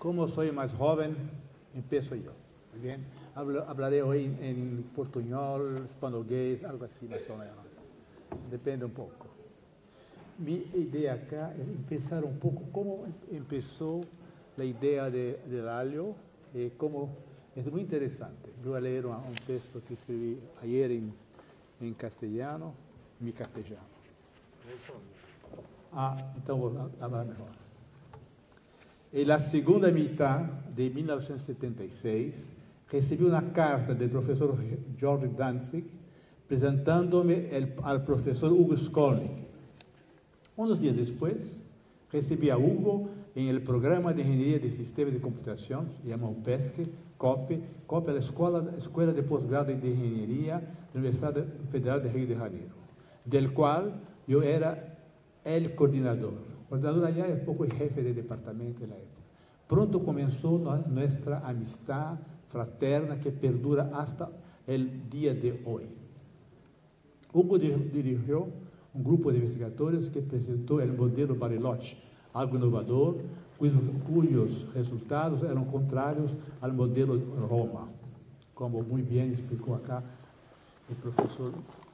Como soy más joven, empiezo yo. Muy bien. Hablaré hoy en portuñol, españolés, algo así más o menos. Depende un poco. Mi idea acá es empezar un poco cómo empezó la idea del alio, cómo es muy interesante. Voy a leer un texto que escribí ayer en castellano, mi castellano. Entonces voy a hablar mejor. En la segunda mitad de 1976, recibí una carta del profesor George Danzig presentándome al profesor Hugo Skolnick. Unos días después, recibí a Hugo en el programa de Ingeniería de Sistemas de Computación, se llama UPESC, COPE. COPE es la Escuela de Posgrado de Ingeniería de la Universidad Federal de Río de Janeiro, del cual yo era el coordinador. Coordinador allá es poco el jefe de departamento de la época. Pronto comenzó nuestra amistad fraterna que perdura hasta el día de hoy. Hugo dirigió un grupo de investigadores que presentó el modelo Bariloche, algo innovador, cuyos resultados eran contrarios al modelo Roma, como muy bien explicó acá el profesor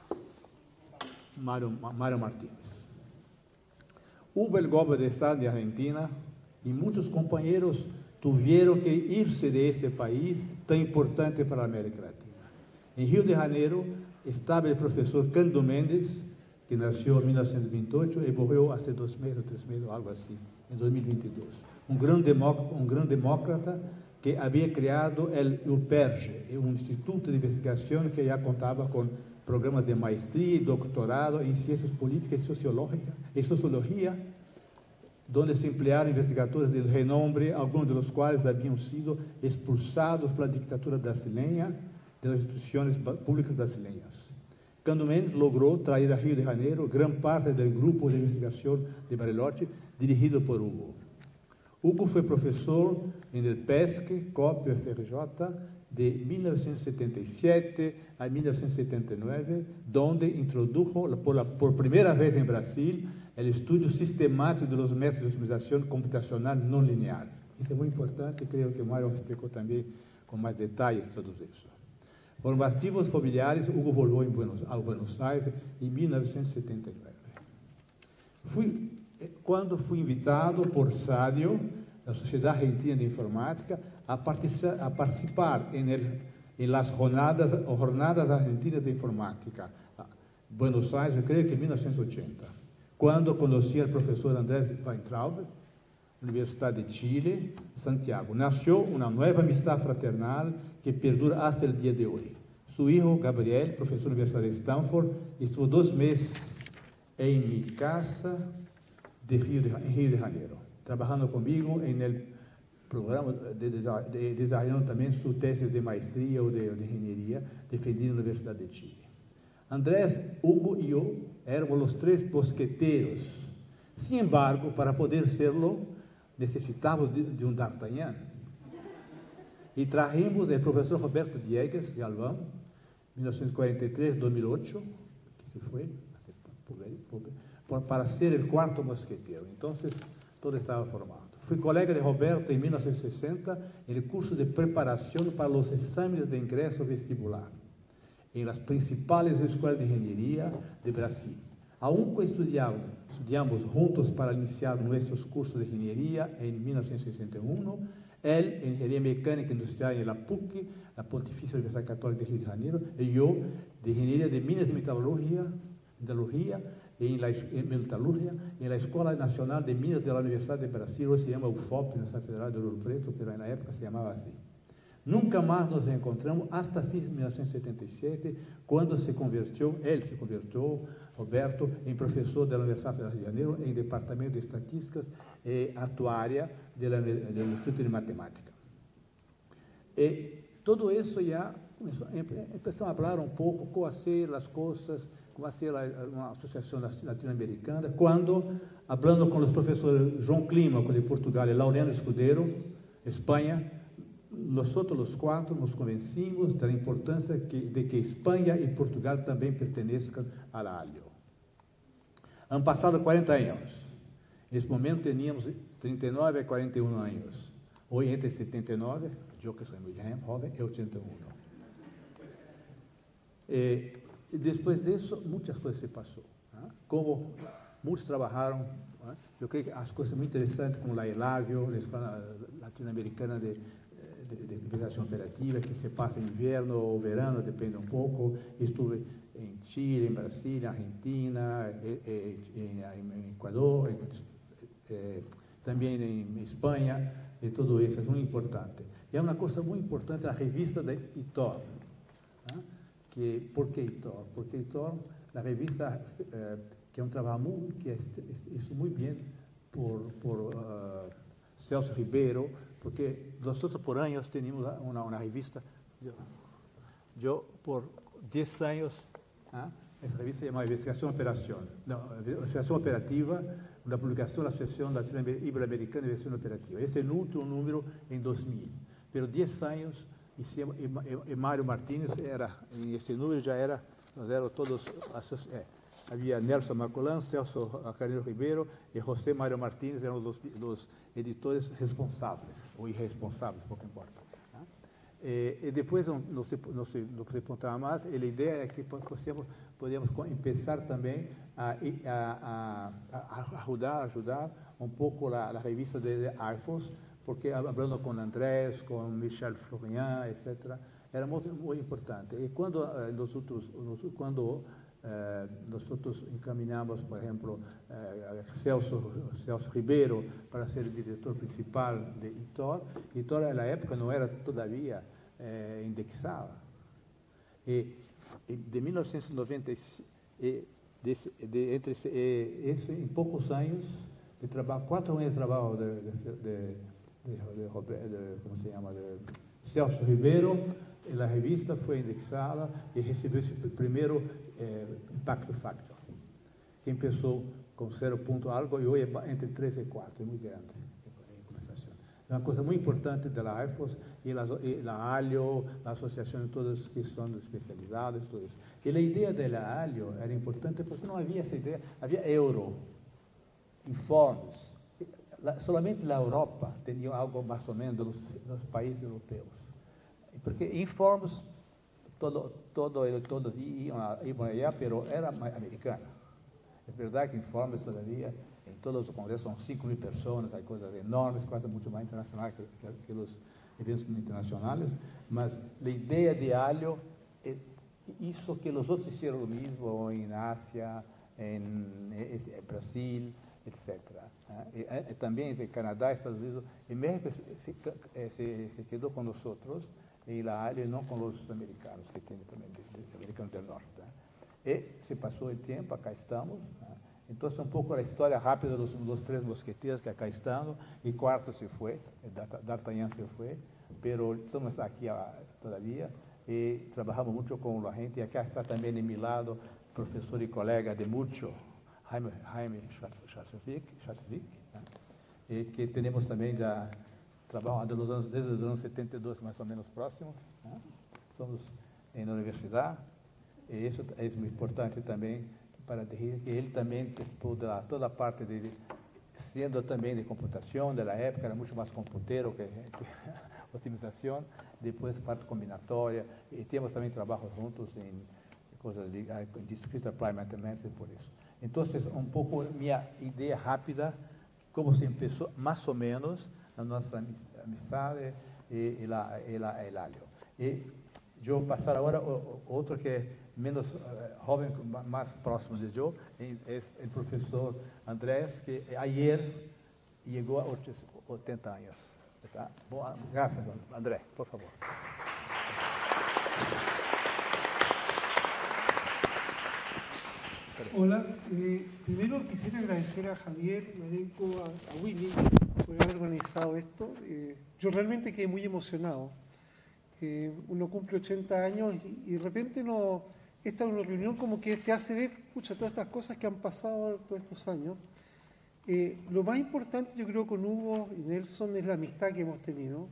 Mario Martínez. Hubo el golpe de Estado de Argentina y muchos compañeros tuvieron que irse de este país tan importante para América Latina. En Río de Janeiro estaba el profesor Cândido Mendes, que nació en 1928 y murió hace 2 meses, 3 meses, algo así, en 2022. Un gran demócrata que había creado el UPERJ, un instituto de investigación que ya contaba con programas de maestría y doctorado en ciencias políticas y sociología, donde se emplearon investigadores de renombre, algunos de los cuales habían sido expulsados por la dictadura brasileña de las instituciones públicas brasileñas. Cândido Mendes logró traer a Río de Janeiro gran parte del grupo de investigación de Bariloche dirigido por Hugo. Hugo fue profesor en el PESC, COPE, FRJ, de 1977 a 1979, donde introdujo por primera vez en Brasil el estudio sistemático de los métodos de optimización computacional no lineal. Eso es muy importante, creo que Mario explicó también con más detalles todo eso. Por motivos familiares, Hugo volvió a Buenos Aires en 1979. Cuando fui invitado por SADIO, la Sociedad Argentina de Informática, a participar en las jornadas argentinas de informática. Buenos Aires, yo creo que en 1980, cuando conocí al profesor Andrés Weintraub, Universidad de Chile, Santiago. Nació una nueva amistad fraternal que perdura hasta el día de hoy. Su hijo, Gabriel, profesor de la Universidad de Stanford, estuvo 2 meses en mi casa en Río de Janeiro, trabajando conmigo en el programa desarrollando también su tesis de maestría o de ingeniería, defendiendo la Universidad de Chile. Andrés, Hugo y yo éramos los 3 mosqueteros. Sin embargo, para poder serlo, necesitamos de un D'Artagnan. Y trajimos el profesor Roberto Diegues de Albán, 1943-2008, que se fue, para ser el 4º mosquetero. Entonces, todo estaba formado. Fui colega de Roberto en 1960 en el curso de preparación para los exámenes de ingreso vestibular en las principales escuelas de ingeniería de Brasil. Aún estudiamos juntos para iniciar nuestros cursos de ingeniería en 1961, él en Ingeniería Mecánica Industrial en la PUC, la Pontificia Universidad Católica de Río de Janeiro, y yo de Ingeniería de Minas y Metalurgia en la Escuela Nacional de Minas de la Universidad de Brasil, hoy se llama UFOP, Universidad Federal de Ouro Preto, pero en la época se llamaba así. Nunca más nos encontramos hasta fin de 1977, cuando él se convirtió, Roberto, en profesor de la Universidad Federal de Janeiro, en el Departamento de Estadísticas Actuaria del Instituto de Matemática. Todo eso ya empezamos a hablar un poco cómo hacer las cosas, cómo hacer una asociación latinoamericana, cuando, hablando con los profesores João Clima, de Portugal, y Laureano Escudero, España, nosotros los 4 nos convencimos de la importancia de que España y Portugal también pertenezcan a la ALIO. Han pasado 40 años. En ese momento teníamos 39 a 41 años. Hoy entre 79, yo que soy muy joven, y 81. Después de eso, muchas cosas se pasó. Como muchos trabajaron, yo creo que las cosas muy interesantes como la ELAVIO, la Escuela Latinoamericana de Investigación Operativa, que se pasa invierno o verano, depende un poco. Estuve en Chile, en Brasil, en Argentina, en Ecuador, también en España, y todo eso es muy importante. Y hay una cosa muy importante, la revista de ITOR. ¿Por qué ITOR? Porque ITOR, la revista, que es un trabajo que hizo muy bien por Celso Ribeiro, porque nosotros por años teníamos una revista, yo por 10 años, esa revista se llama Investigación Operativa, una publicación de la Asociación Latinoamericana de Investigación Operativa. Este es el último número en 2000, pero 10 años, y Mário Martínez era, en este número ya era, nós éramos todos, havia Nelson Marcolán, Celso Carneiro Ribeiro e José Mário Martínez eram os editores responsáveis, ou irresponsáveis, pouco importa. E depois, não se apontava mais, a ideia é que podíamos começar também a ajudar um pouco a revista de ARFOS, porque falando com Andrés, com Michel Florian, etc., era muito importante. E quando nosotros encaminamos, por ejemplo, a Celso Ribeiro para ser el director principal de ITOR. ITOR en la época no era todavía indexada. De 1996, en pocos años de trabajo, 4 años de trabajo ¿cómo se llama? De Celso Ribeiro, la revista fue indexada y recibió ese primero Impacto Factor, que empezó con 0 punto algo y hoy es entre 3 y 4, es muy grande en conversación. Es una cosa muy importante de la AIFOS y la ALIO, la asociación de todas que son especializadas, todo eso. Y la idea de la ALIO era importante porque no había esa idea, había euro, informes. Solamente la Europa tenía algo más o menos de los países europeos. Porque informes, todos iban allá, pero era americana. Es verdad que informes todavía, en todos los congresos son 5.000 personas, hay cosas enormes, cosas mucho más internacionales que los eventos internacionales, mas la idea de ALIO hizo que los otros hicieron lo mismo en Asia, en Brasil, etc. También en Canadá, Estados Unidos, en México se quedó con nosotros, y la ALIO no con los americanos, que tienen también, americanos del norte. Y se pasó el tiempo, acá estamos. Entonces, un poco la historia rápida de los 3 mosqueteros que acá están, y cuarto se fue, D'Artagnan se fue, pero estamos aquí todavía, y trabajamos mucho con la gente. Acá está también en mi lado, profesor y colega de mucho, Jaime Schatzvik, que tenemos también ya trabajo desde los años 72 más o menos próximos. Somos en la universidad, y eso es muy importante también para decir que él también toda la parte siendo también de computación de la época, era mucho más computero que optimización, después parte combinatoria, y tenemos también trabajos juntos en cosas en Discrete Applied Mathematics, por eso. Entonces, un poco mi idea rápida, cómo se empezó más o menos a nuestra amistad y el ALIO. Y yo pasar ahora otro que es menos joven, más próximo de yo, es el profesor Andrés, que ayer llegó a 80 años. ¿Está? Bueno, gracias, Andrés, por favor. Hola, primero quisiera agradecer a Javier, Marenco, a Willy por haber organizado esto. Yo realmente quedé muy emocionado. Uno cumple 80 años y de repente esta es una reunión como que te hace ver, escucha, todas estas cosas que han pasado todos estos años. Lo más importante, yo creo, con Hugo y Nelson es la amistad que hemos tenido.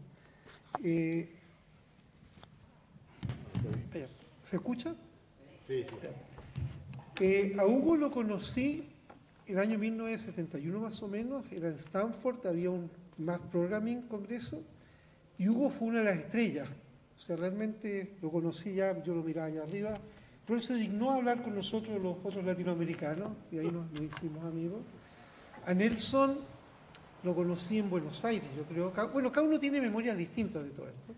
¿Se escucha? Sí, sí. A Hugo lo conocí el año 1971 más o menos, era en Stanford, había un Math Programming Congreso, y Hugo fue una de las estrellas. O sea, realmente lo conocí ya, yo lo miraba allá arriba, pero él se dignó a hablar con nosotros, los otros latinoamericanos, y ahí nos hicimos amigos. A Nelson lo conocí en Buenos Aires, yo creo. Bueno, cada uno tiene memorias distintas de todo esto.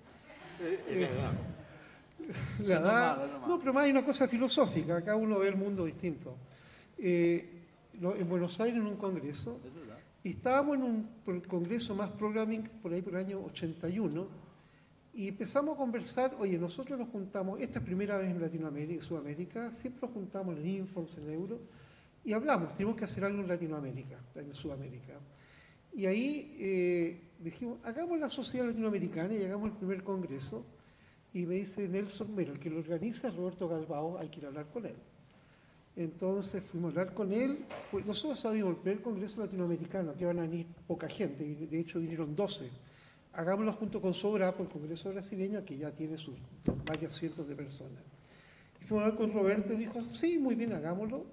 La edad, no, pero más hay una cosa filosófica, cada uno ve el mundo distinto. En Buenos Aires en un congreso, y estábamos en un congreso más programming por ahí por el año 81, y empezamos a conversar. Oye, nosotros nos juntamos, esta es primera vez en Latinoamérica y Sudamérica, siempre nos juntamos en Informs, en Euro, y hablamos, tenemos que hacer algo en Latinoamérica, en Sudamérica. Y ahí dijimos, hagamos la sociedad latinoamericana y hagamos el primer congreso. Y me dice Nelson, mira, el que lo organiza es Roberto Galbao, hay que ir a hablar con él. Entonces fuimos a hablar con él. Pues nosotros sabíamos, el primer congreso latinoamericano, que iban a venir poca gente, y de hecho vinieron 12. Hagámoslo junto con Sobrapo, el congreso brasileño, que ya tiene sus varios cientos de personas. Y fuimos a hablar con Roberto y dijo, sí, muy bien, hagámoslo.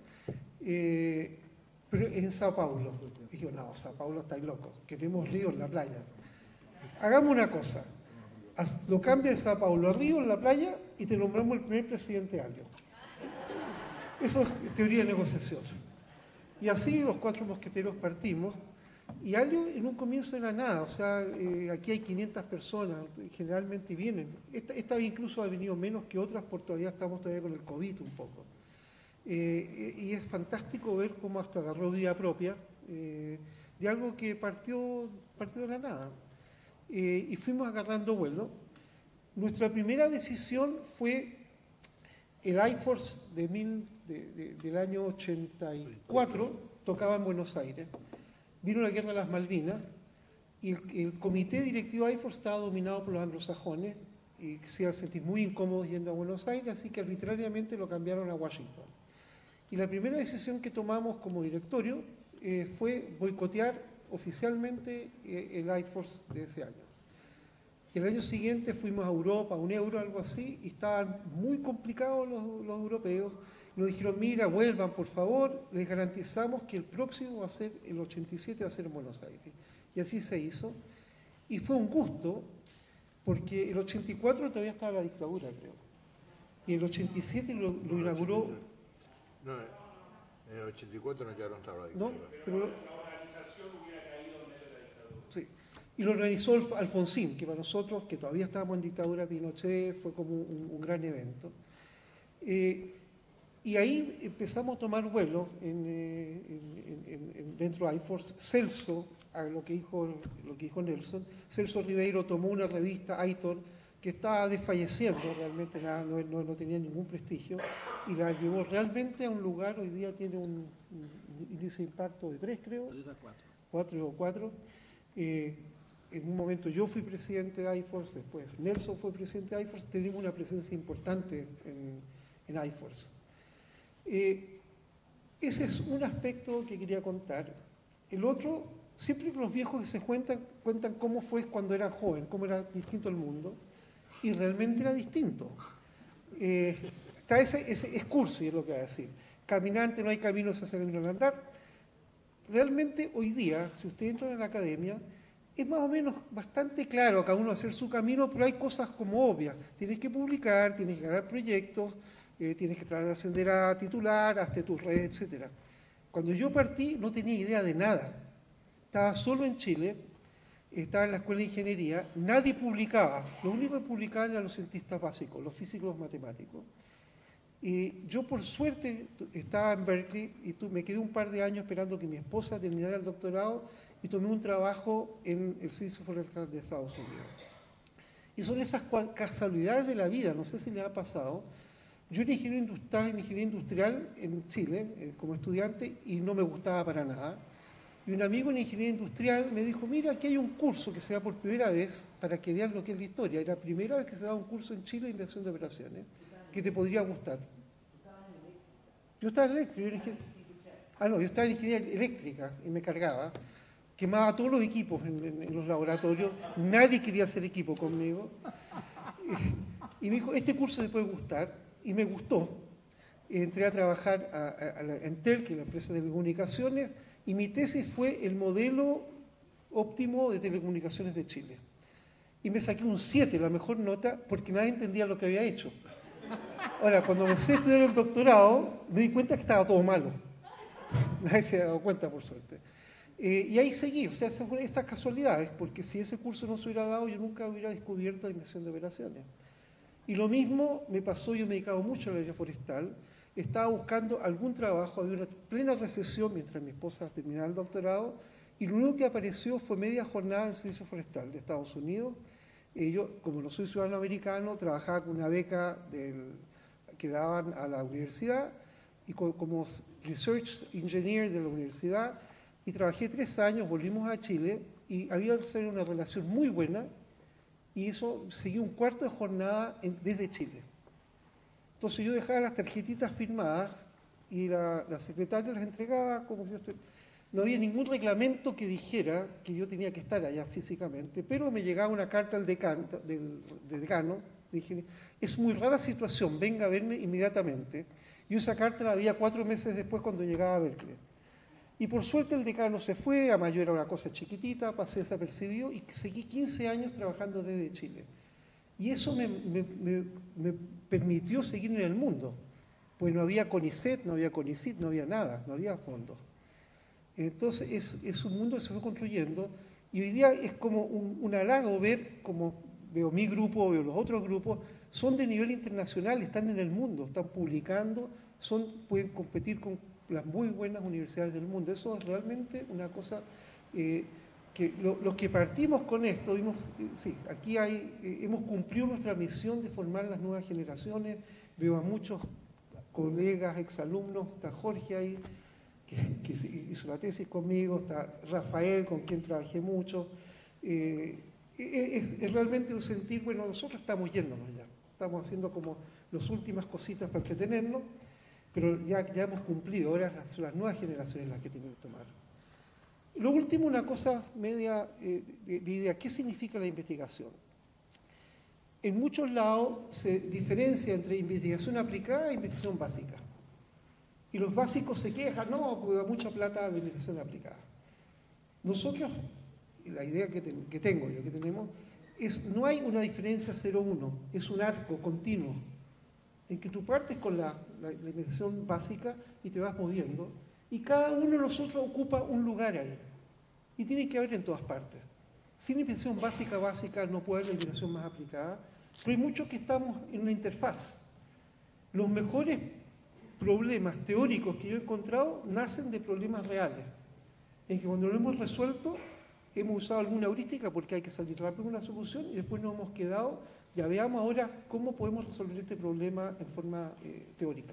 Pero en Sao Paulo. Y dije, no, Sao Paulo estáis locos, queremos Río en la playa. Hagamos una cosa, lo cambia de Sao Paulo a Río en la playa y te nombramos el primer presidente Alio. Eso es teoría de negociación. Y así los 4 mosqueteros partimos, y Alio en un comienzo era nada, o sea, aquí hay 500 personas, generalmente vienen. Esta incluso ha venido menos que otras, porque todavía estamos con el COVID un poco. Y es fantástico ver cómo hasta agarró vida propia de algo que partió de la nada. Y fuimos agarrando vuelo. Nuestra primera decisión fue el iForce del año 84, tocaba en Buenos Aires. Vino la guerra de las Malvinas y el comité directivo iForce estaba dominado por los anglosajones y se iban a sentir muy incómodos yendo a Buenos Aires, así que arbitrariamente lo cambiaron a Washington. Y la primera decisión que tomamos como directorio fue boicotear oficialmente el iForce de ese año. Y el año siguiente fuimos a Europa, a un euro, algo así, y estaban muy complicados los europeos. Nos dijeron, mira, vuelvan por favor, les garantizamos que el próximo va a ser, el 87 va a ser en Buenos Aires. Y así se hizo. Y fue un gusto, porque el 84 todavía estaba la dictadura, creo. Y el 87 lo inauguró... No, en el 84 no quedaron estaba la dictadura. No, pero... La organización hubiera caído en medio de la dictadura. Sí. Y lo organizó Alfonsín, que para nosotros, que todavía estábamos en dictadura Pinochet, fue como un gran evento. Y ahí empezamos a tomar vuelo dentro de iForce. Celso, a lo que dijo Nelson, Celso Ribeiro tomó una revista, Aitor, que estaba desfalleciendo, realmente no tenía ningún prestigio, y la llevó realmente a un lugar. Hoy día tiene un índice de impacto de 3, creo. 3 a 4. 4 o 4. En un momento yo fui presidente de iForce, después Nelson fue presidente de iForce, tenemos una presencia importante en iForce. Ese es un aspecto que quería contar. El otro, siempre los viejos que se cuentan cómo fue cuando eran joven, cómo era distinto el mundo, y realmente era distinto. Está ese cursi, es lo que va a decir. Caminante, no hay camino, se hace camino al andar. Realmente hoy día, si usted entra en la academia, es más o menos bastante claro cada uno hacer su camino, pero hay cosas como obvias. Tienes que publicar, tienes que ganar proyectos, tienes que tratar de ascender a titular, hazte tus redes, etc. Cuando yo partí no tenía idea de nada. Estaba solo en Chile, estaba en la escuela de ingeniería, nadie publicaba. Lo único que publicaban eran los cientistas básicos, los físicos, los matemáticos. Y yo por suerte estaba en Berkeley y me quedé un par de años esperando que mi esposa terminara el doctorado y tomé un trabajo en el Servicio Forestal de Estados Unidos. Y son esas casualidades de la vida, no sé si les ha pasado. Yo estaba en ingeniería industrial en Chile como estudiante y no me gustaba para nada. Y un amigo en ingeniería industrial me dijo, mira, aquí hay un curso que se da por primera vez para que vean lo que es la historia. Es la primera vez que se da un curso en Chile de inversión de operaciones, que te podría gustar. Yo estaba en eléctrica. Yo estaba en ingeniería eléctrica y me cargaba. Quemaba todos los equipos en los laboratorios. Nadie quería hacer equipo conmigo. Y me dijo, este curso te puede gustar. Y me gustó. entré a trabajar a la Entel, que es la empresa de telecomunicaciones, y mi tesis fue el modelo óptimo de telecomunicaciones de Chile. Y me saqué un 7, la mejor nota, porque nadie entendía lo que había hecho. Ahora, cuando me fui a estudiar el doctorado, me di cuenta que estaba todo malo. Nadie se ha dado cuenta, por suerte. Y ahí seguí, o sea, estas casualidades, porque si ese curso no se hubiera dado, yo nunca hubiera descubierto la inversión de operaciones. Y lo mismo me pasó, yo me he dedicado mucho al área forestal, estaba buscando algún trabajo, había una plena recesión mientras mi esposa terminaba el doctorado, y lo único que apareció fue media jornada en el Servicio Forestal de Estados Unidos. Yo, como no soy ciudadano americano, trabajaba con una beca que daban a la universidad, y como Research Engineer de la universidad, y trabajé 3 años, volvimos a Chile, y había una relación muy buena, y eso seguí un cuarto de jornada desde Chile. Entonces yo dejaba las tarjetitas firmadas y la secretaria las entregaba como si yo estuviera. No había ningún reglamento que dijera que yo tenía que estar allá físicamente, pero me llegaba una carta del decano, dije, es muy rara situación, venga a verme inmediatamente. Y esa carta la había 4 meses después cuando llegaba a Berkeley. Y por suerte el decano se fue, a mayo era una cosa chiquitita, pasé desapercibido y seguí 15 años trabajando desde Chile. Y eso me permitió seguir en el mundo, pues no había CONICET, no había CONICIT, no había nada, no había fondos. Entonces es un mundo que se fue construyendo y hoy día es como un halago ver, como veo mi grupo, veo los otros grupos, son de nivel internacional, están en el mundo, están publicando, pueden competir con las muy buenas universidades del mundo. Eso es realmente una cosa que los que partimos con esto, vimos, sí, aquí hemos cumplido nuestra misión de formar las nuevas generaciones. Veo a muchos colegas, exalumnos, está Jorge ahí, que hizo la tesis conmigo, está Rafael, con quien trabajé mucho. Es realmente un sentir, bueno, nosotros estamos yéndonos ya, estamos haciendo como las últimas cositas para entretenernos, pero ya hemos cumplido, ahora son las nuevas generaciones las que tienen que tomar. Lo último, una cosa media de idea, ¿qué significa la investigación? En muchos lados se diferencia entre investigación aplicada e investigación básica. Y los básicos se quejan, no, porque da mucha plata a la investigación aplicada. Nosotros, la idea que tengo yo, que tenemos, es no hay una diferencia 0-1, es un arco continuo, en que tú partes con la investigación básica y te vas moviendo, y cada uno de nosotros ocupa un lugar ahí. Y tiene que haber en todas partes. Sin investigación básica no puede haber investigación más aplicada, pero hay muchos que estamos en una interfaz. Los mejores problemas teóricos que yo he encontrado nacen de problemas reales, en que cuando lo hemos resuelto hemos usado alguna heurística porque hay que salir rápido con una solución y después nos hemos quedado, ya veamos ahora cómo podemos resolver este problema en forma teórica.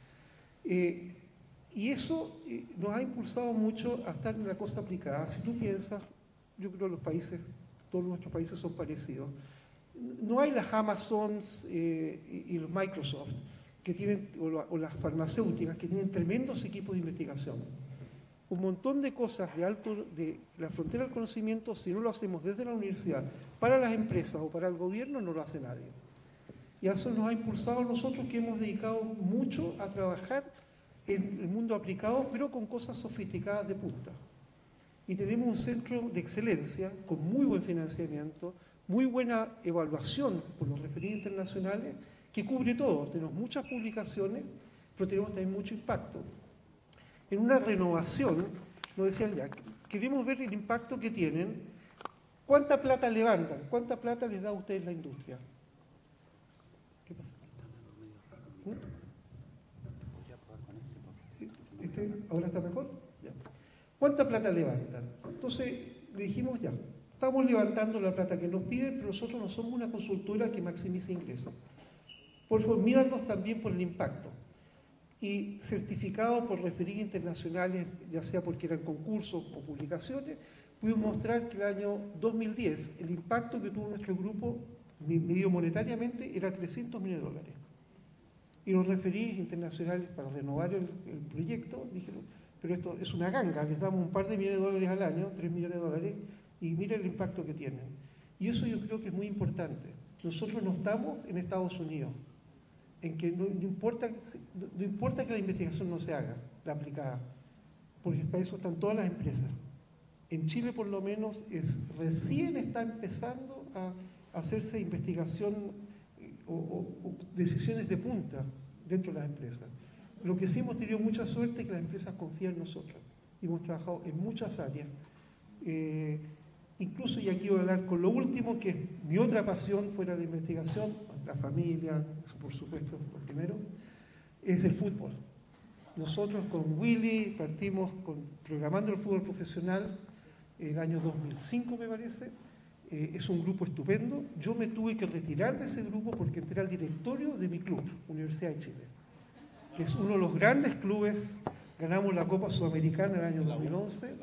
Y eso nos ha impulsado mucho a estar en la cosa aplicada. Si tú piensas, yo creo que los países, todos nuestros países son parecidos. No hay las Amazons y los Microsoft que tienen, o las farmacéuticas que tienen tremendos equipos de investigación. Un montón de cosas de la frontera del conocimiento, si no lo hacemos desde la universidad, para las empresas o para el gobierno, no lo hace nadie. Y eso nos ha impulsado a nosotros que hemos dedicado mucho a trabajar en el mundo aplicado, pero con cosas sofisticadas de punta. Y tenemos un centro de excelencia con muy buen financiamiento, muy buena evaluación por los referidos internacionales, que cubre todo. Tenemos muchas publicaciones, pero tenemos también mucho impacto. En una renovación, nos decían ya, queremos ver el impacto que tienen, cuánta plata levantan, cuánta plata les da a ustedes la industria. ¿Qué pasa? ¿Ahora está mejor? Ya. ¿Cuánta plata levantan? Entonces le dijimos ya, estamos levantando la plata que nos piden, pero nosotros no somos una consultora que maximice ingresos. Por favor, mídanos también por el impacto. Y certificado por referidos internacionales, ya sea porque eran concursos o publicaciones, pudimos mostrar que el año 2010 el impacto que tuvo nuestro grupo, medido monetariamente, era $300 millones. Y los referidos internacionales para renovar el proyecto dijeron, pero esto es una ganga, les damos un par de millones de dólares al año, $3 millones, y mira el impacto que tienen. Y eso yo creo que es muy importante. Nosotros no estamos en Estados Unidos. en que no importa que la investigación no se haga, la aplicada, porque para eso están todas las empresas. En Chile, por lo menos, recién está empezando a hacerse investigación o decisiones de punta dentro de las empresas. Lo que sí hemos tenido mucha suerte es que las empresas confían en nosotros y hemos trabajado en muchas áreas. Incluso, y aquí voy a hablar con lo último, que es mi otra pasión fuera de la investigación, la familia, eso por supuesto, lo primero, es el fútbol. Nosotros con Willy partimos programando el fútbol profesional el año 2005, me parece. Es un grupo estupendo. Yo me tuve que retirar de ese grupo porque entré al directorio de mi club, Universidad de Chile, que es uno de los grandes clubes. Ganamos la Copa Sudamericana el año 2011.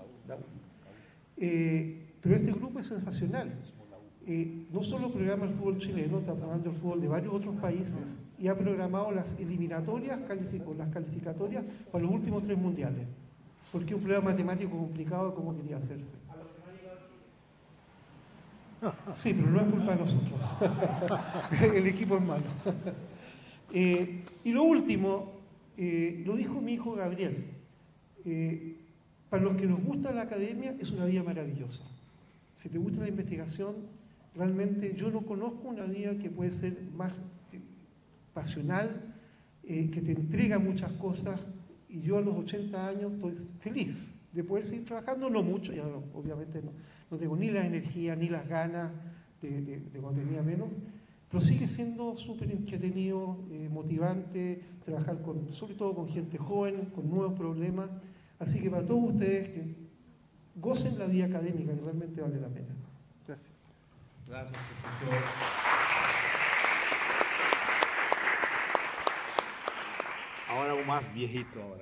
Pero este grupo es sensacional. No solo programa el fútbol chileno, está programando el fútbol de varios otros países y ha programado las eliminatorias, las calificatorias para los últimos 3 mundiales, porque es un problema matemático complicado como quería hacerse. Sí, pero no es culpa de nosotros. El equipo es malo. Y lo último, lo dijo mi hijo Gabriel, para los que nos gusta la academia es una vida maravillosa. Si te gusta la investigación, realmente yo no conozco una vida que puede ser más pasional, que te entrega muchas cosas, y yo a los 80 años estoy feliz de poder seguir trabajando, no mucho, ya no, obviamente no tengo ni la energía ni las ganas de cuando tenía menos, pero sigue siendo súper entretenido, motivante, trabajar sobre todo con gente joven, con nuevos problemas, así que para todos ustedes que gocen la vida académica, que realmente vale la pena. Gracias. Gracias, profesor. Ahora un más viejito ahora.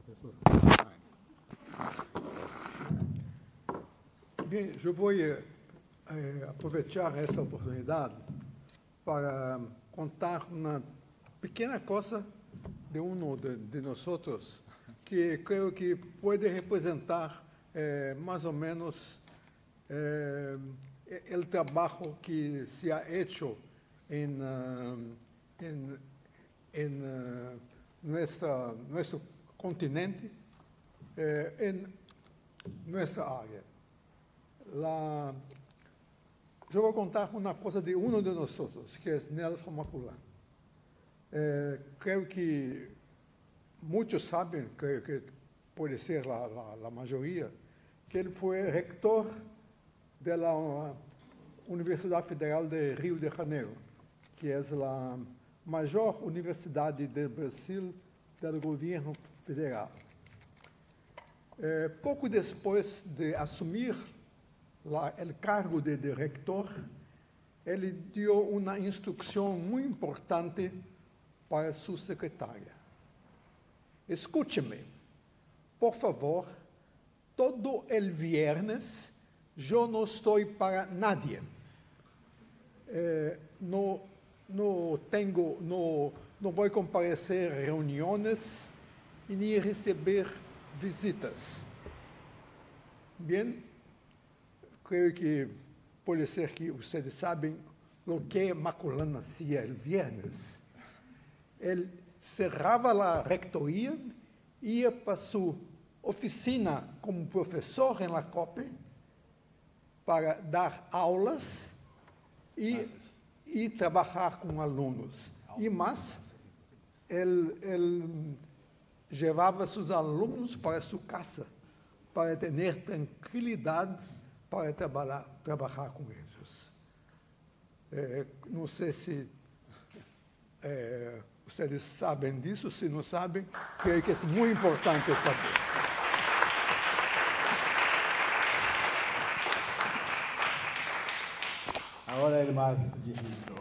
Bien, yo voy a aprovechar esta oportunidad para contar una pequeña cosa de uno de nosotros que creo que puede representar más o menos el trabajo que se ha hecho en nuestro continente, en nuestra área. Yo voy a contar una cosa de uno de nosotros, que es Nelson Maculán. Creo que muchos saben, creo que puede ser la mayoría, que él fue rector de la Universidad Federal de Río de Janeiro, que es la mayor universidad del Brasil del gobierno federal. Poco después de asumir el cargo de rector, él dio una instrucción muy importante para su secretaria. Escúcheme, por favor, todo el viernes yo no estoy para nadie. No voy a comparecer a reuniones y ni recibir visitas. Bien, creo que puede ser que ustedes saben lo que Maculán hacía el viernes. Él cerraba la rectoría, ia para su oficina como profesor en la COPE para dar aulas y trabajar con alumnos. Y más, él llevaba a sus alumnos para su casa, para tener tranquilidad para trabajar con ellos. No sé si ustedes saben disso, se não sabem, creio que é muito importante saber. Ahora el más viejito.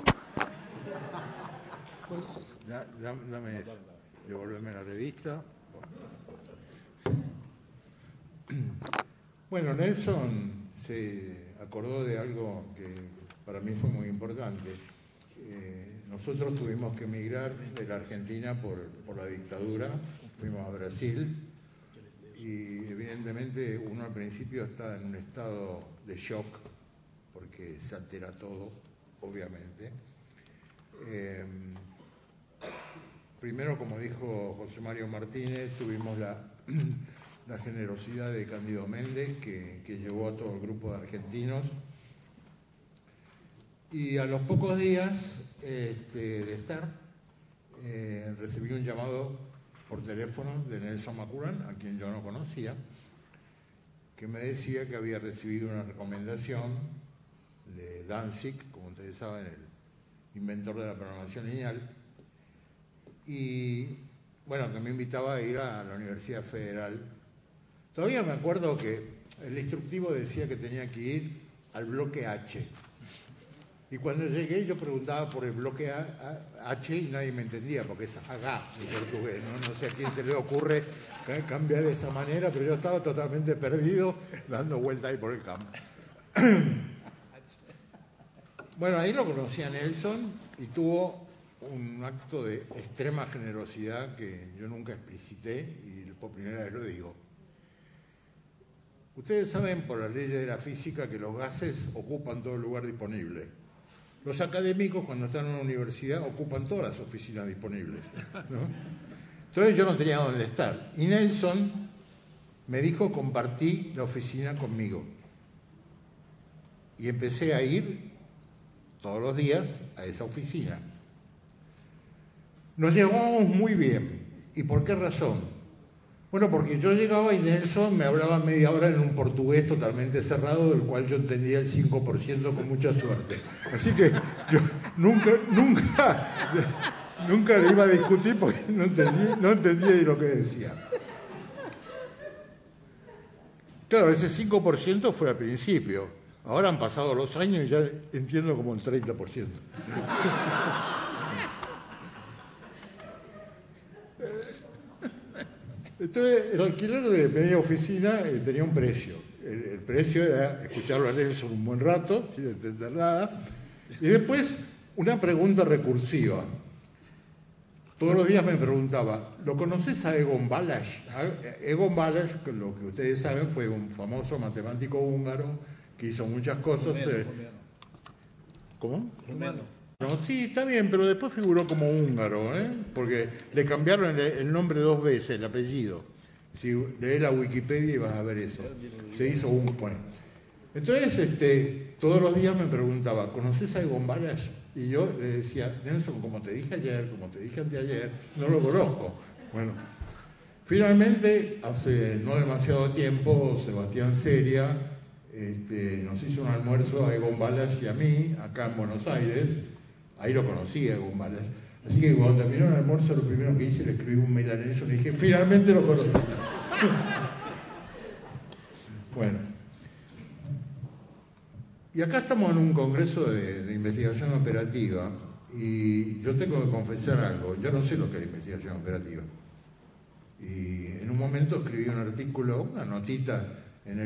Dame eso, devolverme la revista. Bueno, Nelson se acordó de algo que para mí fue muy importante. Nosotros tuvimos que emigrar de la Argentina por la dictadura, fuimos a Brasil y evidentemente uno al principio está en un estado de shock porque se altera todo, obviamente. Primero, como dijo José Mario Martínez, tuvimos la generosidad de Cándido Méndez, que llevó a todo el grupo de argentinos. Y a los pocos días de estar, recibí un llamado por teléfono de Nelson Makurán, a quien yo no conocía, que me decía que había recibido una recomendación de Danzig, como ustedes saben, el inventor de la programación lineal, y bueno, que me invitaba a ir a la Universidad Federal. Todavía me acuerdo que el instructivo decía que tenía que ir al bloque H. Y cuando llegué yo preguntaba por el bloque H y nadie me entendía, porque es H en portugués, ¿no? No sé a quién se le ocurre cambiar de esa manera, pero yo estaba totalmente perdido dando vuelta ahí por el campo. Bueno, ahí lo conocí a Nelson y tuvo un acto de extrema generosidad que yo nunca explicité y por primera vez lo digo. Ustedes saben por las leyes de la física que los gases ocupan todo el lugar disponible. Los académicos, cuando están en una universidad, ocupan todas las oficinas disponibles, ¿no? Entonces yo no tenía dónde estar. Y Nelson me dijo, compartí la oficina conmigo. Y empecé a ir todos los días a esa oficina. Nos llevábamos muy bien. ¿Y por qué razón? Bueno, porque yo llegaba y Nelson me hablaba media hora en un portugués totalmente cerrado, del cual yo entendía el 5% con mucha suerte. Así que yo nunca le iba a discutir porque no entendía lo que decía. Claro, ese 5% fue al principio. Ahora han pasado los años y ya entiendo como el 30%. Entonces, el alquiler de media oficina tenía un precio. El precio era escucharlo a Nelson un buen rato, sin entender nada. Y después, una pregunta recursiva. Todos los días me preguntaba, ¿lo conoces a Egon Balázs? Egon Balázs, lo que ustedes saben, fue un famoso matemático húngaro que hizo muchas cosas. ¿Cómo? Rumano. No, sí, está bien, pero después figuró como húngaro, porque le cambiaron el nombre 2 veces, el apellido. Si lees la Wikipedia y vas a ver eso. Se hizo un... Bueno. Entonces, todos los días me preguntaba, ¿conoces a Egon Balázs? Y yo le decía, Nelson, como te dije ayer, como te dije anteayer, no lo conozco. Bueno, finalmente, hace no demasiado tiempo, Sebastián Seria nos hizo un almuerzo a Egon Balázs y a mí, acá en Buenos Aires. Ahí lo conocí a Egon Balázs. Así que cuando terminó el almuerzo, lo primero que hice, le escribí un mail a Nelson y dije, finalmente lo conocí. Bueno. Y acá estamos en un congreso de investigación operativa y yo tengo que confesar algo. Yo no sé lo que es la investigación operativa. Y en un momento escribí un artículo, una notita en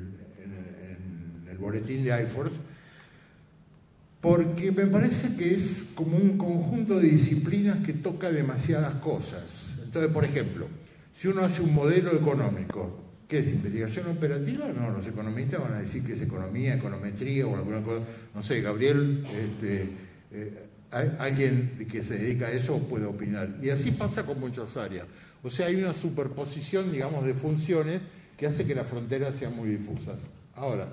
el boletín de iForce, porque me parece que es como un conjunto de disciplinas que toca demasiadas cosas. Entonces, por ejemplo, si uno hace un modelo económico, ¿qué es investigación operativa? No, los economistas van a decir que es economía, econometría o alguna cosa. No sé, Gabriel, alguien que se dedica a eso puede opinar. Y así pasa con muchas áreas. O sea, hay una superposición, digamos, de funciones que hace que las fronteras sean muy difusas. Ahora,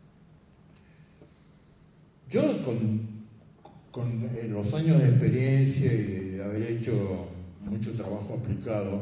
yo con los años de experiencia y de haber hecho mucho trabajo aplicado,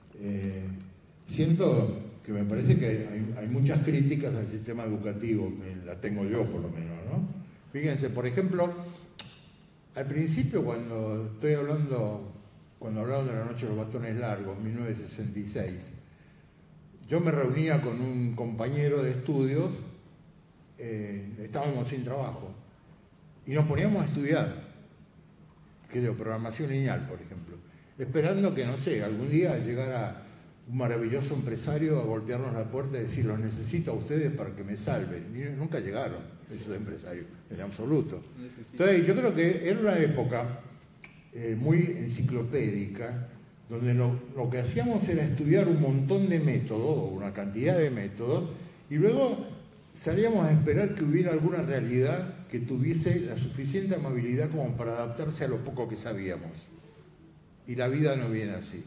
siento que me parece que hay muchas críticas al sistema educativo, que la tengo yo por lo menos, ¿no? Fíjense, por ejemplo, al principio cuando hablaban de la noche de los bastones largos, 1966, yo me reunía con un compañero de estudios, estábamos sin trabajo, y nos poníamos a estudiar, que de programación lineal, por ejemplo, esperando que, no sé, algún día llegara un maravilloso empresario a golpearnos la puerta y decir, los necesito a ustedes para que me salven. Y nunca llegaron esos empresarios, en absoluto. Entonces, yo creo que era una época muy enciclopédica, donde lo que hacíamos era estudiar un montón de métodos, o una cantidad de métodos, y luego salíamos a esperar que hubiera alguna realidad que tuviese la suficiente amabilidad como para adaptarse a lo poco que sabíamos. y la vida no viene así,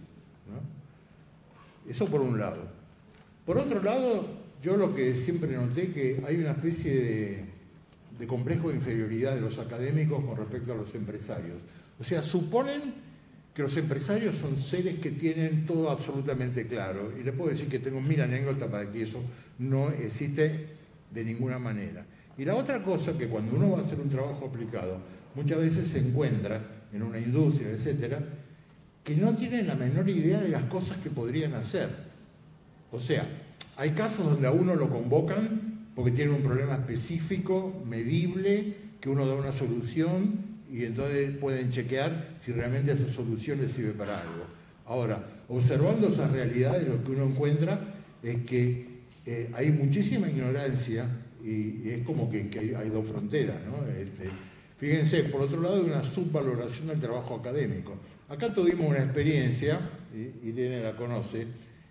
¿no? Eso por un lado. Por otro lado, yo lo que siempre noté que hay una especie de complejo de inferioridad de los académicos con respecto a los empresarios. O sea, suponen que los empresarios son seres que tienen todo absolutamente claro. Y les puedo decir que tengo 1000 anécdotas para que eso no existe de ninguna manera. Y la otra cosa, que cuando uno va a hacer un trabajo aplicado, muchas veces se encuentra en una industria, etcétera, que no tienen la menor idea de las cosas que podrían hacer. O sea, hay casos donde a uno lo convocan porque tiene un problema específico, medible, que uno da una solución y entonces pueden chequear si realmente esa solución les sirve para algo. Ahora, observando esas realidades, lo que uno encuentra es que hay muchísima ignorancia y es como que hay dos fronteras, ¿no? Fíjense, por otro lado, hay una subvaloración del trabajo académico. Acá tuvimos una experiencia, Irene la conoce,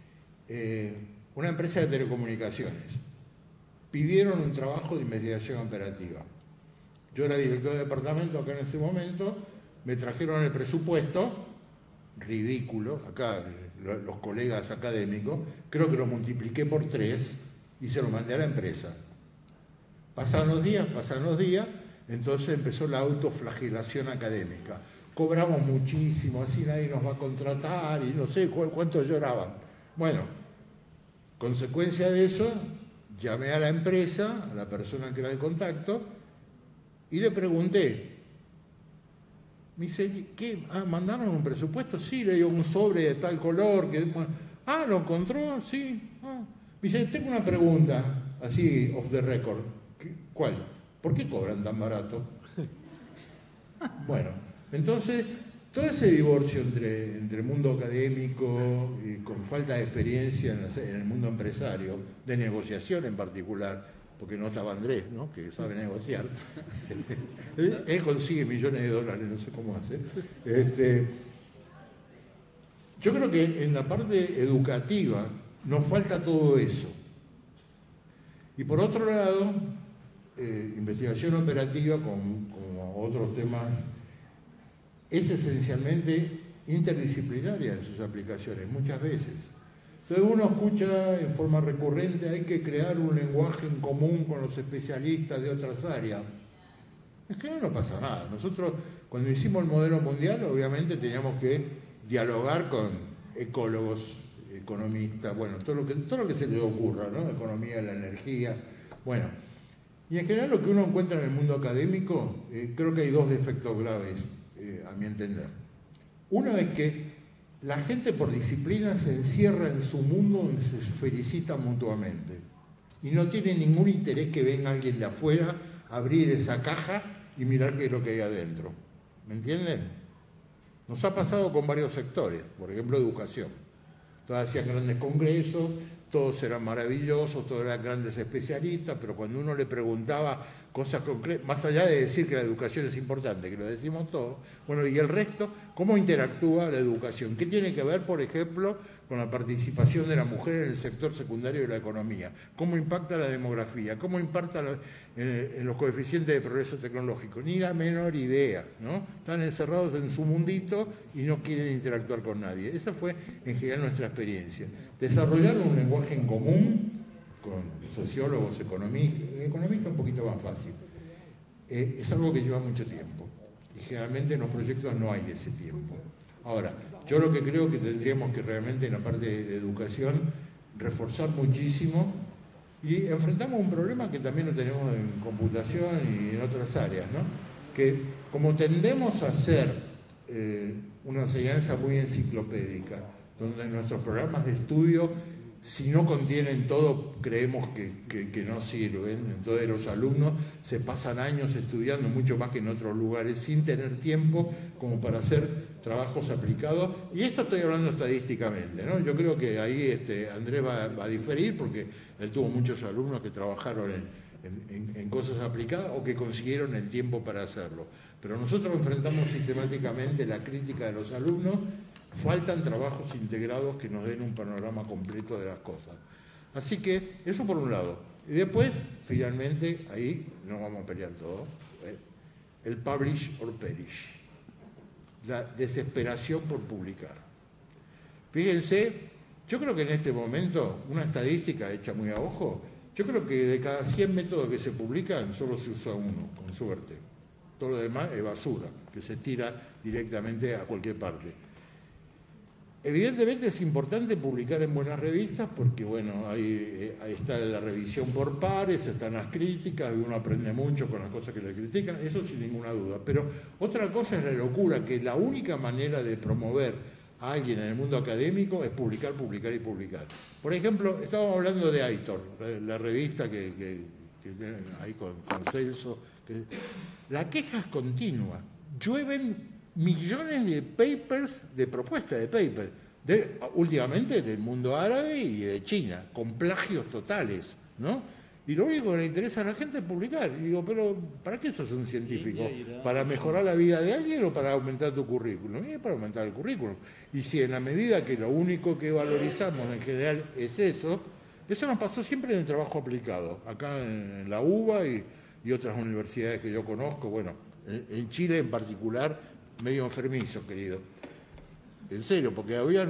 una empresa de telecomunicaciones. Pidieron un trabajo de investigación operativa. Yo era director de departamento acá en ese momento, me trajeron el presupuesto, ridículo, acá los colegas académicos, creo que lo multipliqué por 3 y se lo mandé a la empresa. Pasaron los días, entonces empezó la autoflagelación académica. Cobramos muchísimo, así nadie nos va a contratar y no sé cuánto lloraban. Bueno, consecuencia de eso, llamé a la empresa, a la persona que era el contacto, y le pregunté. Me dice, ¿qué? ¿Mandaron un presupuesto? Sí, le dio un sobre de tal color. ¿Lo encontró? Sí. Me dice, tengo una pregunta, así, off the record. ¿Cuál? ¿Por qué cobran tan barato? Bueno, entonces, todo ese divorcio entre el mundo académico y con falta de experiencia en el mundo empresario, de negociación en particular, porque no estaba Andrés, ¿no?, que sabe negociar. Él consigue millones de dólares, no sé cómo hace. Yo creo que en la parte educativa nos falta todo eso. Y por otro lado, investigación operativa, como otros temas, es esencialmente interdisciplinaria en sus aplicaciones, muchas veces. Entonces uno escucha en forma recurrente, hay que crear un lenguaje en común con los especialistas de otras áreas. En general no pasa nada. Nosotros, cuando hicimos el modelo mundial, obviamente teníamos que dialogar con ecólogos, economistas, bueno, todo lo que se les ocurra, ¿no? Economía de la energía, bueno. Y en general lo que uno encuentra en el mundo académico, creo que hay 2 defectos graves, a mi entender. Uno es que la gente por disciplina se encierra en su mundo donde se felicitan mutuamente y no tiene ningún interés que venga alguien de afuera a abrir esa caja y mirar qué es lo que hay adentro. ¿Me entienden? Nos ha pasado con varios sectores, por ejemplo, educación. Todos hacían grandes congresos, todos eran maravillosos, todos eran grandes especialistas, pero cuando uno le preguntaba cosas concretas, más allá de decir que la educación es importante, que lo decimos todos, bueno, y el resto, ¿cómo interactúa la educación? ¿Qué tiene que ver, por ejemplo, con la participación de la mujer en el sector secundario de la economía? ¿Cómo impacta la demografía? ¿Cómo impacta en los coeficientes de progreso tecnológico? Ni la menor idea, ¿no? Están encerrados en su mundito y no quieren interactuar con nadie. Esa fue, en general, nuestra experiencia. Desarrollar un lenguaje en común con sociólogos, economistas un poquito más fácil. Es algo que lleva mucho tiempo y generalmente en los proyectos no hay ese tiempo. Ahora, yo lo que creo que tendríamos que realmente en la parte de educación reforzar muchísimo y enfrentamos un problema que también lo tenemos en computación y en otras áreas, ¿no? Que como tendemos a hacer una enseñanza muy enciclopédica, donde nuestros programas de estudio, si no contienen todo, creemos que no sirven. Entonces los alumnos se pasan años estudiando mucho más que en otros lugares sin tener tiempo como para hacer trabajos aplicados. Y esto estoy hablando estadísticamente, ¿no? Yo creo que ahí Andrés va a diferir porque él tuvo muchos alumnos que trabajaron en cosas aplicadas o que consiguieron el tiempo para hacerlo. Pero nosotros enfrentamos sistemáticamente la crítica de los alumnos. Faltan trabajos integrados que nos den un panorama completo de las cosas. Así que, eso por un lado. Y después, finalmente, ahí nos vamos a pelear todos. El publish or perish. la desesperación por publicar. Fíjense, yo creo que en este momento, una estadística hecha muy a ojo, yo creo que de cada 100 métodos que se publican, solo se usa uno, con suerte. Todo lo demás es basura, que se tira directamente a cualquier parte. Evidentemente es importante publicar en buenas revistas porque, bueno, ahí está la revisión por pares, están las críticas, y uno aprende mucho con las cosas que le critican, eso sin ninguna duda. Pero otra cosa es la locura, que la única manera de promover a alguien en el mundo académico es publicar, publicar y publicar. Por ejemplo, estábamos hablando de Aitor, la revista que ahí con Celso. La queja es continua. Llueven millones de papers, de propuestas de papers, últimamente del mundo árabe y de China, con plagios totales, ¿no? Y lo único que le interesa a la gente es publicar. Y digo, pero ¿para qué sos un científico? ¿Para mejorar la vida de alguien o para aumentar tu currículum? Y es para aumentar el currículum. Y si en la medida que lo único que valorizamos en general es eso nos pasó siempre en el trabajo aplicado, acá en la UBA y otras universidades que yo conozco, bueno, en Chile en particular, medio enfermizo, querido. En serio, porque había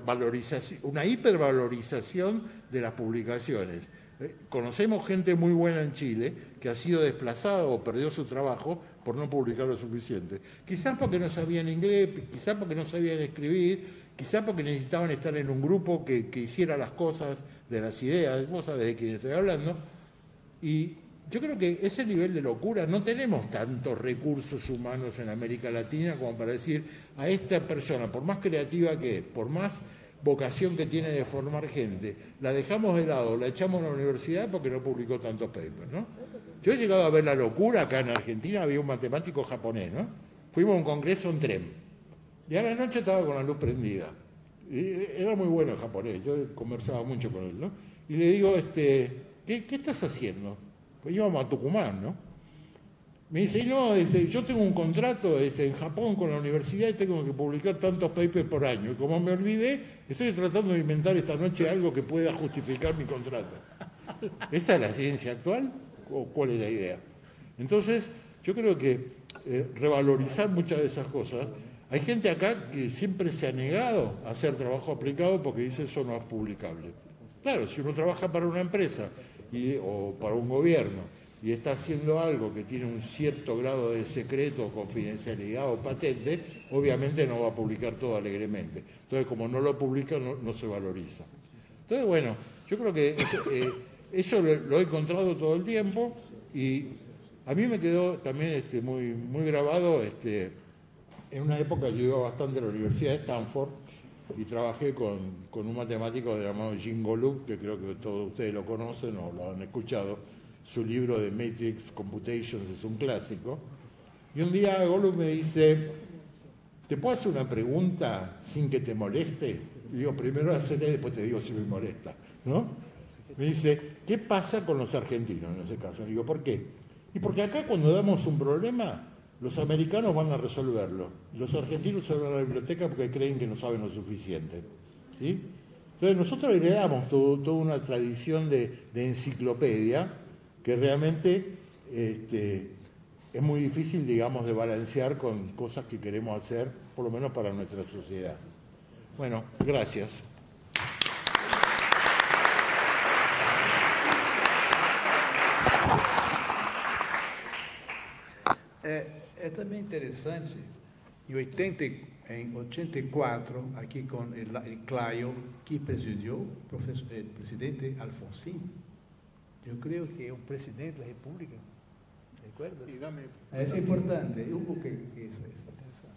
una hipervalorización de las publicaciones. Conocemos gente muy buena en Chile que ha sido desplazada o perdió su trabajo por no publicar lo suficiente. Quizás porque no sabían inglés, quizás porque no sabían escribir, quizás porque necesitaban estar en un grupo que hiciera las cosas de las ideas, vos sabés de quién estoy hablando. Y yo creo que ese nivel de locura, no tenemos tantos recursos humanos en América Latina como para decir a esta persona, por más creativa que es, por más vocación que tiene de formar gente, la dejamos de lado, la echamos a la universidad porque no publicó tantos papers, ¿no? Yo he llegado a ver la locura acá en Argentina, había un matemático japonés, ¿no? Fuimos a un congreso en tren, y a la noche estaba con la luz prendida. Y era muy bueno el japonés, yo conversaba mucho con él, ¿no? Y le digo, ¿qué estás haciendo? Pues íbamos a Tucumán, ¿no? Me dice, no, yo tengo un contrato en Japón con la universidad y tengo que publicar tantos papers por año. Y como me olvidé, estoy tratando de inventar esta noche algo que pueda justificar mi contrato. ¿Esa es la ciencia actual? ¿O cuál es la idea? Entonces, yo creo que revalorizar muchas de esas cosas. Hay gente acá que siempre se ha negado a hacer trabajo aplicado porque dice eso no es publicable. Claro, si uno trabaja para una empresa o para un gobierno y está haciendo algo que tiene un cierto grado de secreto, confidencialidad o patente, obviamente no va a publicar todo alegremente. Entonces, como no lo publica, no se valoriza. Entonces, bueno, yo creo que eso lo he encontrado todo el tiempo y a mí me quedó también muy, muy grabado. En una época yo iba bastante a la Universidad de Stanford y trabajé con un matemático llamado Jim Golub, que creo que todos ustedes lo conocen o lo han escuchado. Su libro de Matrix Computations es un clásico. Y un día Golub me dice, ¿te puedo hacer una pregunta sin que te moleste? Y digo, primero hacerle, después te digo si me molesta, ¿no? Me dice, ¿qué pasa con los argentinos en ese caso? Y digo, ¿por qué? Y porque acá cuando damos un problema, los americanos van a resolverlo. Los argentinos se van a la biblioteca porque creen que no saben lo suficiente, ¿sí? Entonces nosotros heredamos toda una tradición de enciclopedia que realmente es muy difícil, digamos, de balancear con cosas que queremos hacer, por lo menos para nuestra sociedad. Bueno, gracias. É também interessante, em 84, aqui com o Claio, que presidiu o presidente Alfonsín. Eu creio que é um presidente da República. ¿Recuerdas? Es importante. Hugo, que es interesante.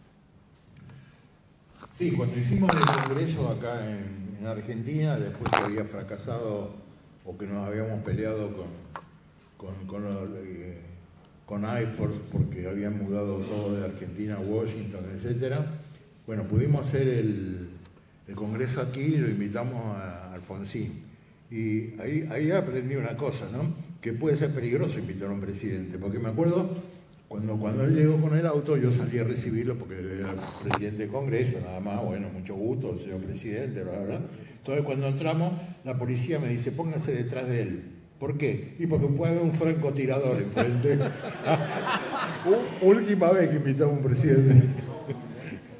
Sí, cuando hicimos el congreso acá en Argentina, después que había fracasado o que nos habíamos peleado con Air Force porque habían mudado todo de Argentina a Washington, etcétera. Bueno, pudimos hacer el congreso aquí y lo invitamos a Alfonsín. Y ahí aprendí una cosa, ¿no? Que puede ser peligroso invitar a un presidente, porque me acuerdo cuando él llegó con el auto, yo salí a recibirlo porque era el presidente del Congreso, nada más, bueno, mucho gusto, señor presidente, bla, bla, bla. Entonces cuando entramos, la policía me dice, póngase detrás de él. ¿Por qué? Y porque puede haber un francotirador enfrente. Última vez que invitamos a un presidente.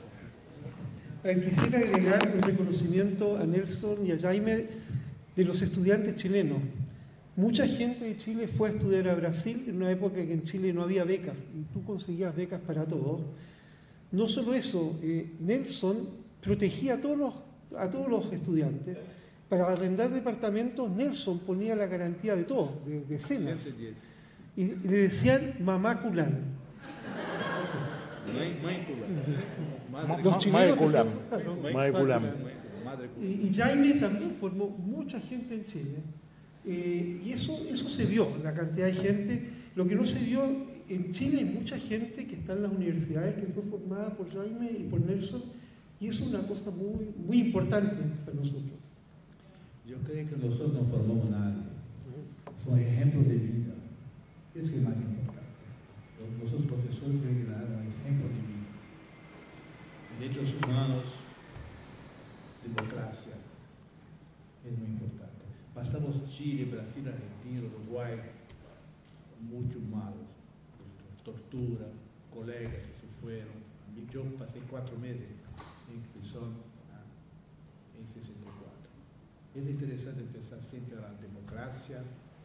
Quisiera agregar un reconocimiento a Nelson y a Jaime de los estudiantes chilenos. Mucha gente de Chile fue a estudiar a Brasil en una época en que en Chile no había becas y tú conseguías becas para todos. No solo eso, Nelson protegía a todos los estudiantes. Para arrendar departamentos, Nelson ponía la garantía de todo, de decenas. Y le decían mamá culán. Los chilenos y Jaime también formó mucha gente en Chile. Y eso se vio, la cantidad de gente. Lo que no se vio en Chile hay mucha gente que está en las universidades que fue formada por Jaime y por Nelson, y eso es una cosa muy, muy importante para nosotros. Yo creo que nosotros no formamos nadie. Son ejemplos de vida. Eso es más importante. Nosotros profesores tienen que dar un ejemplo de vida. Derechos humanos, democracia, es muy importante. Pasamos Chile, Brasil, Argentina, Uruguay, mucho malos. Tortura, colegas que se fueron. Yo pasé 4 meses en prisión en 64. Es interesante pensar siempre en la democracia,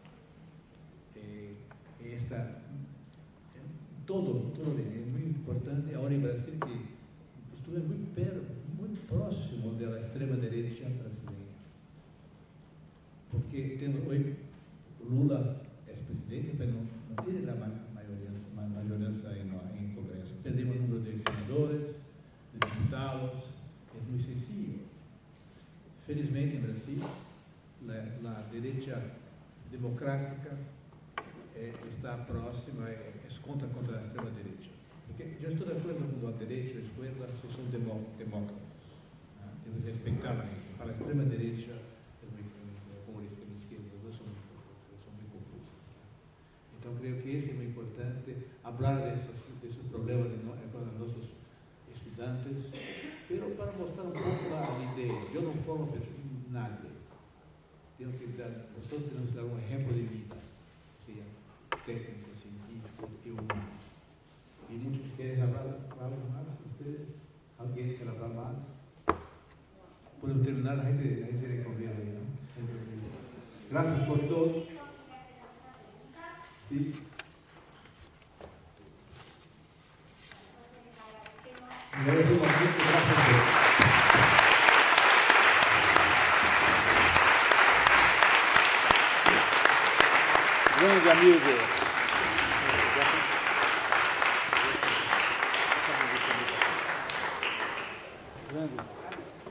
todo es muy importante. Ahora en Brasil que estuve muy próximo de la extrema derecha brasileña, porque hoy Lula es presidente, pero no tiene la mayoría en el Congreso. Perdemos el número de senadores, de diputados, es muy sencillo. Felizmente en Brasil, la derecha democrática está próxima, es contra la extrema derecha. Porque yo estoy de acuerdo con la derecha y la izquierda, son demócratas. Deben respetar a la gente. Para la extrema derecha, como la extrema izquierda, los dos son muy confusos. Entonces creo que es muy importante hablar de esos problemas para nuestros estudiantes, pero para mostrar un poco la idea. Yo no formo nadie. Nosotros tenemos que dar un ejemplo de vida, sea técnico, científico y humano. Y muchos quieren hablar más, ustedes, alguien quiere hablar más. Podemos terminar, la gente de correr ahí, ¿no? Gracias por todo. Sí. Grande amigo.